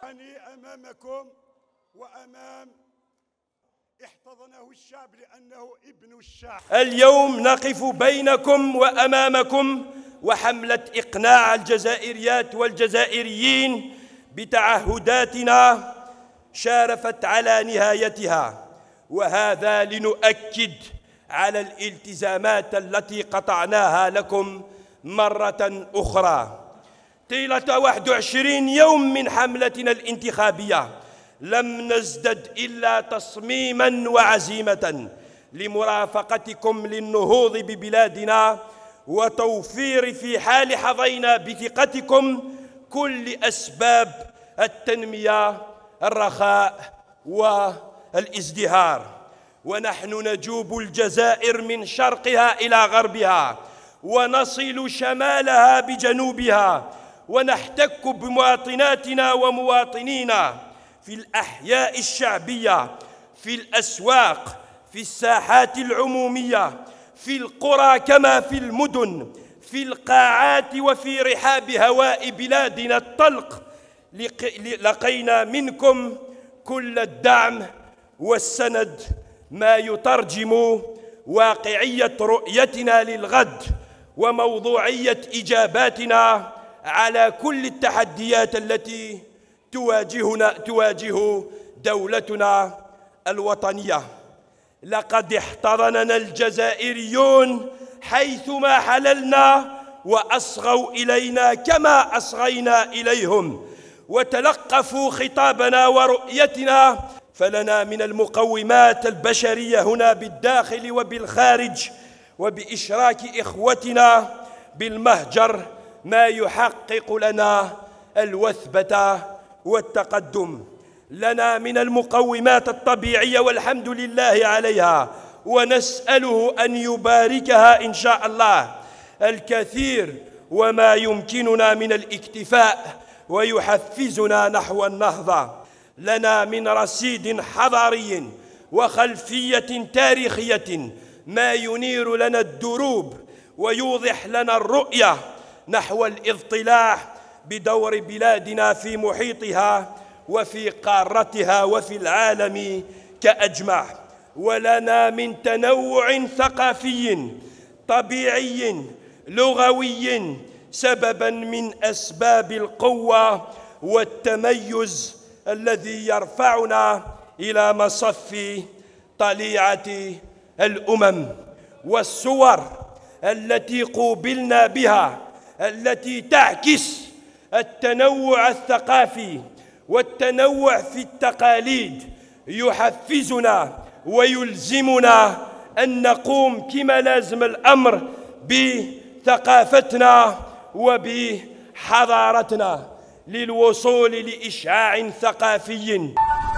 أني أمامكم وأمام احتضنه الشعب لأنه ابن الشعب. اليوم نقف بينكم وأمامكم وحملة إقناع الجزائريات والجزائريين بتعهداتنا شارفت على نهايتها، وهذا لنؤكد على الالتزامات التي قطعناها لكم مرة أخرى. طيلة 21 يوم من حملتنا الانتخابية لم نزدد إلا تصميما وعزيمة لمرافقتكم للنهوض ببلادنا وتوفير في حال حظينا بثقتكم كل أسباب التنمية، الرخاء والازدهار. ونحن نجوب الجزائر من شرقها إلى غربها، ونصل شمالها بجنوبها، ونحتك بمواطناتنا ومواطنينا في الأحياء الشعبية، في الأسواق، في الساحات العمومية، في القرى كما في المدن، في القاعات وفي رحاب هواء بلادنا الطلق. لقينا منكم كل الدعم والسند، ما يترجم واقعية رؤيتنا للغد وموضوعية إجاباتنا على كل التحديات التي تواجه دولتنا الوطنية. لقد احتضننا الجزائريون حيثما حللنا وأصغوا إلينا كما أصغينا إليهم، وتلقفوا خطابنا ورؤيتنا. فلنا من المقومات البشرية هنا بالداخل وبالخارج وبإشراك إخوتنا بالمهجر ما يحقق لنا الوثبة والتقدم. لنا من المقومات الطبيعية والحمد لله عليها، ونسأله أن يباركها إن شاء الله الكثير، وما يمكننا من الاكتفاء ويحفزنا نحو النهضة. لنا من رصيد حضاري وخلفية تاريخية ما ينير لنا الدروب ويوضح لنا الرؤية نحو الاضطلاع بدور بلادنا في محيطها وفي قارتها وفي العالم كأجمع. ولنا من تنوع ثقافي طبيعي لغوي سببا من أسباب القوة والتميز الذي يرفعنا إلى مصف طليعة الأمم. والصور التي قوبلنا بها التي تعكس التنوع الثقافي والتنوع في التقاليد يحفزنا ويلزمنا أن نقوم كما لازم الأمر بثقافتنا وبحضارتنا للوصول لإشعاع ثقافي